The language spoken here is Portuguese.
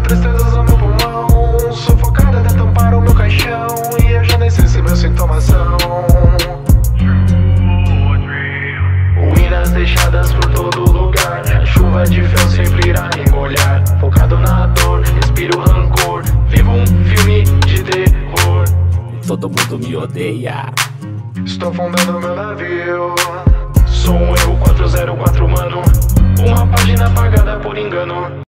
tristezas no meu pulmão, sufocado até tampar o meu caixão, e eu já nem sei se meus sintomas são ruínas deixadas por todo lugar. A chuva de fel sempre irá me molhar. Focado na dor, respiro rancor, vivo um filme de terror. Todo mundo me odeia. Estou afundando meu navio. Sou um eu 404, mano. Uma página apagada por engano.